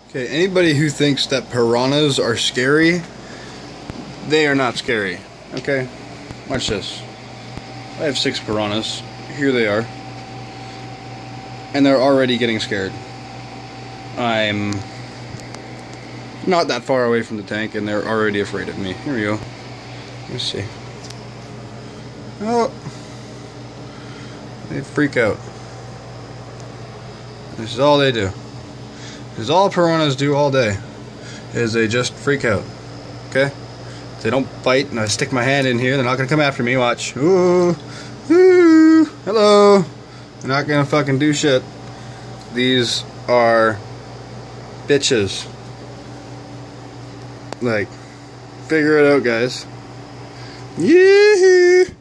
Okay, anybody who thinks that piranhas are scary, they are not scary. Okay? Watch this. I have 6 piranhas. Here they are. And they're already getting scared. I'm not that far away from the tank and they're already afraid of me. Here we go. Let's see. Oh! They freak out. This is all they do. This is all piranhas do all day. Is they just freak out. Okay? If they don't bite and I stick my hand in here, they're not gonna come after me. Watch. Ooh. Ooh. Hello. They're not gonna fucking do shit. These are bitches. Like, figure it out, guys. Yee-hoo!